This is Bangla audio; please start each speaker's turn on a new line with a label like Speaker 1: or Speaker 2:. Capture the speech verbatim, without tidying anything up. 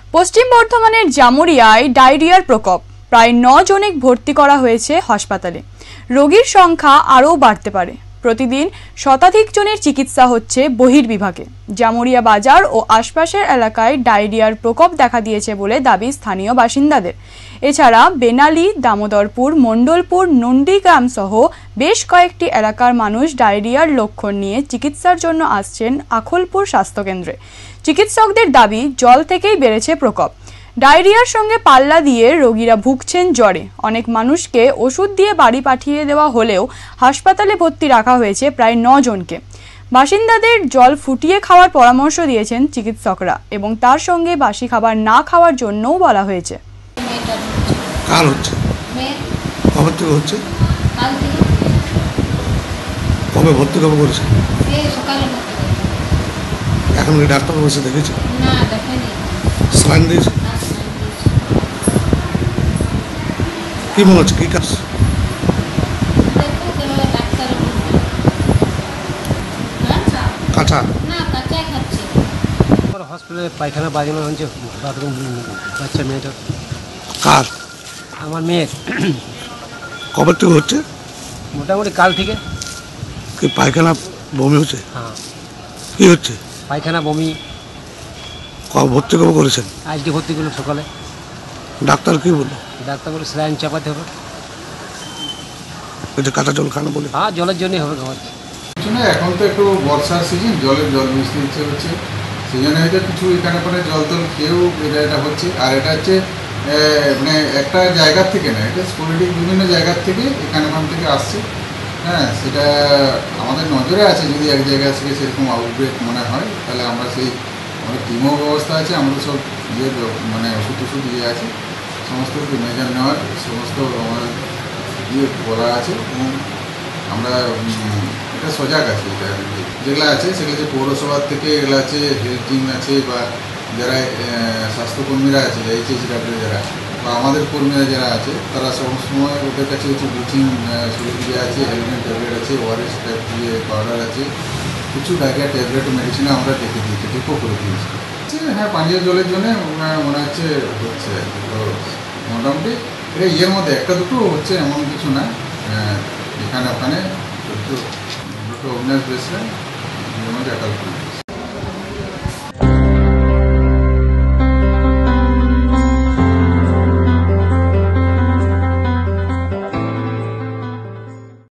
Speaker 1: পশ্চিম বর্ধমানের জামুরিয়ায় ডায়রিয়ার প্রকোপ, প্রায় ন জনে ভর্তি করা হয়েছে হাসপাতালে। রোগীর সংখ্যা আরও বাড়তে পারে। প্রতিদিন শতাধিক জনের চিকিৎসা হচ্ছে বহির্বিভাগে। জামুরিয়া বাজার ও আশপাশের এলাকায় ডায়রিয়ার প্রকোপ দেখা দিয়েছে বলে দাবি স্থানীয় বাসিন্দাদের। এছাড়া বেনালি, দামোদরপুর, মণ্ডলপুর, নন্দীগ্রাম সহ বেশ কয়েকটি এলাকার মানুষ ডায়রিয়ার লক্ষণ নিয়ে চিকিৎসার জন্য আসছেন আখলপুর স্বাস্থ্যকেন্দ্রে। চিকিৎসকদের দাবি, জল থেকেই বেড়েছে প্রকোপ। ডায়রিয়ার সঙ্গে পাল্লা দিয়ে রোগীরা ভুগছেন জ্বরে। অনেক মানুষকে ওষুধ দিয়ে বাড়ি পাঠিয়ে দেওয়া হলেও হাসপাতালে ভর্তি রাখা হয়েছে প্রায় ন জনকে। বাসিন্দাদের জল ফুটিয়ে খাওয়ার পরামর্শ দিয়েছেন চিকিৎসকরা এবং তার সঙ্গে বাসি খাবার না খাওয়ার জন্যও বলা হয়েছে।
Speaker 2: কাল হচ্ছে কবে থেকে হচ্ছে?
Speaker 3: কাল থেকে।
Speaker 2: কবে ভর্তি কবে করেছে?
Speaker 3: এই সকালে।
Speaker 2: এখন কি ডাক্তার বসে দেখেছে?
Speaker 3: না, দেখাইনি।
Speaker 2: স্যালাইন দিয়েছে? কি মনে হচ্ছে, কি কাজ? কাঁচা
Speaker 3: না, কাঁচাই খাচ্ছি।
Speaker 4: হসপিটালে পায়খানা বাজানো হচ্ছে, বাথরুম বাচ্চা মেয়েটা।
Speaker 2: কার?
Speaker 4: আমার মেয়ের।
Speaker 2: কবে থেকে হচ্ছে?
Speaker 4: মোটামুটি কাল থেকে।
Speaker 2: কি পায়খানা বমি হচ্ছে?
Speaker 4: হ্যাঁ।
Speaker 2: কি হচ্ছে?
Speaker 4: পায়খানা বমি।
Speaker 2: কবে ভর্তি কবে করেছেন?
Speaker 4: আজকে ভর্তি করলো সকালে।
Speaker 2: ডাক্তার কি বললো?
Speaker 4: ডাক্তার বলে স্যালাইন চাপাতে হবে।
Speaker 2: এটা কাঁচা জল খানো বলে?
Speaker 4: হ্যাঁ, জলের জন্যই হবে খাবার।
Speaker 5: কিছু না, এখন তো একটু বর্ষার সিজন, জলের জল মিশতে ইচ্ছে হচ্ছে, সেই জন্য হয়তো কিছু এখানে পরে জল টল খেয়েও এটা এটা হচ্ছে। আর এটা হচ্ছে মানে একটা জায়গার থেকে না, এটা স্পোরেডিক বিভিন্ন জায়গার থেকে এখানে ওখান থেকে আসছে। হ্যাঁ, সেটা আমাদের নজরে আছে। যদি এক জায়গা থেকে সেরকম আউটব্রেক মনে হয়, তাহলে আমরা সেই আমাদের টিমও ব্যবস্থা আছে, আমাদের সব ইয়ে মানে ওষুধ টষুধ ইয়ে আছে, সমস্ত মেজার নেওয়ার সমস্ত আমাদের ইয়ে করা আছে এবং আমরা এটা সজাগ আছি। এটা যেগুলো আছে সেগুলো যে পৌরসভার থেকে এগুলো আছে, হেলথ টিম আছে বা যারা স্বাস্থ্যকর্মীরা আছে, এইচএস ডাব্লিউ যারা বা আমাদের কর্মীরা যারা আছে, তারা সবসময় ওদের কাছে হচ্ছে ব্লিচিং সুবিধা আছে, হেলমেট ট্যাবলেট আছে, ওআরএস ইয়ে পাউডার আছে, কিছু ডায়রিয়া ট্যাবলেট মেডিসিনও আমরা রেখে দিয়েছি, ডিপো করে দিয়েছি। হ্যাঁ, পানীয় জলের জন্য মনে হচ্ছে হচ্ছে তো মোটামুটি এটা ইয়ের মধ্যে একটা দুটো হচ্ছে, এমন কিছু না। এখানে ওখানে দুটো দুটো অভিনাশ বেসলেন, এর মধ্যে একাল